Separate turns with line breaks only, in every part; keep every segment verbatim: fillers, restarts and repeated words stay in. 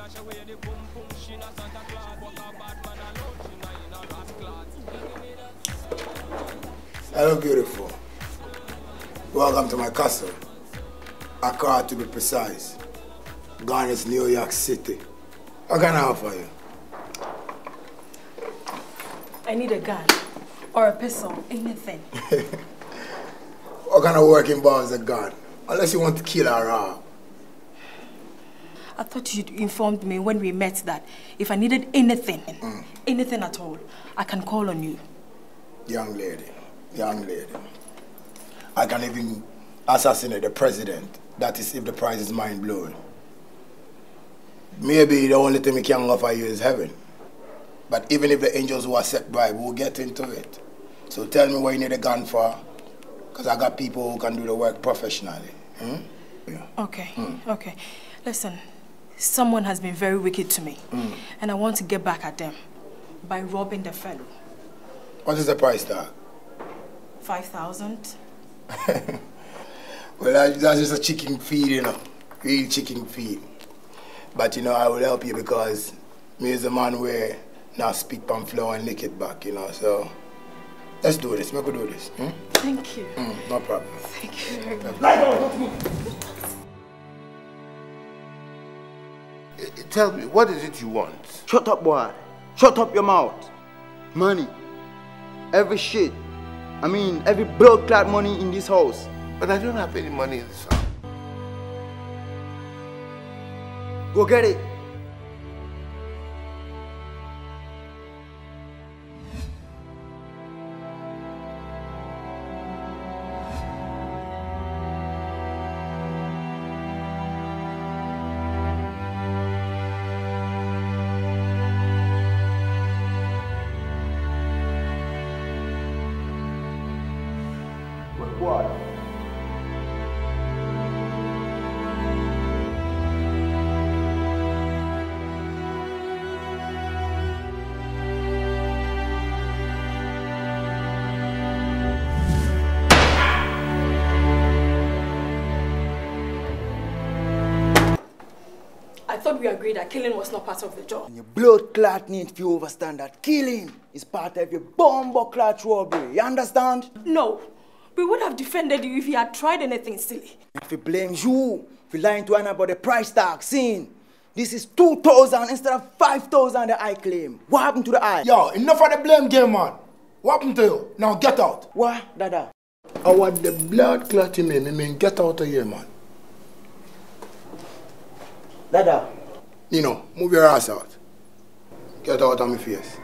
Hello, beautiful. Welcome to my castle. Accra, to be precise. Garnet's New York City. What can I offer you?
I need a gun or a pistol, anything.
What kind of work involves a gun? Unless you want to kill or rob.
I thought you'd informed me when we met that if I needed anything, mm. anything at all, I can call on you.
Young lady, young lady. I can even assassinate the president. That is if the price is mind-blowing. Maybe the only thing we can offer you is heaven. But even if the angels who are set by, we'll get into it. So tell me what you need a gun for, because I got people who can do the work professionally. Hmm? Yeah.
Okay, mm. okay. Listen, someone has been very wicked to me, mm. and I want to get back at them by robbing the fellow.
What is the price tag?
Five thousand.
Well, that's just a chicken feed, you know. Real chicken feed. But, you know, I will help you because me is a man where now speak pan flour and lick it back, you know, so let's do this. Make we do this. Hmm?
Thank you.
Mm, no problem.
Thank you very much.
Lie down, don't move.
Tell me, what is it you want?
Shut up, boy. Shut up your mouth. Money. Every shit. I mean, every blood clot money in this house.
But I don't have any money in this house.
Go get it. What?
I thought we agreed that killing was not part of the job.
Your blood clot needs to overstand that killing is part of your bomb clot robbery. You understand?
No. We would have defended you if you had tried anything silly.
If he blames you for lying to Anna about the price tag, seen. This is two thousand instead of five thousand that I claim. What happened to the eye?
Yo, enough of the blame game, man. What happened to you? Now get out.
What, Dada?
I want the blood clot in me. I mean, get out of here, man.
Dada.
Nino, move your ass out. Get out of my face.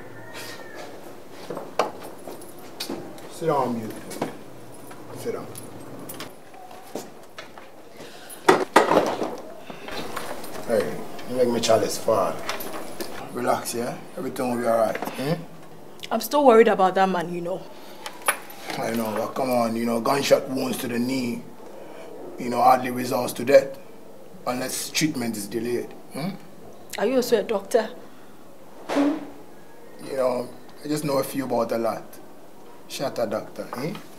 Sit down, beautiful. Sit down. Hey, you make me chalice fall. Relax, yeah? Everything will be alright. Hmm?
I'm still worried about that man, you know.
I know, but come on, you know, gunshot wounds to the knee, you know, hardly results to death. Unless treatment is delayed. Hmm?
Are you also a doctor?
You know, I just know a few about a lot. Shut up, doctor, eh?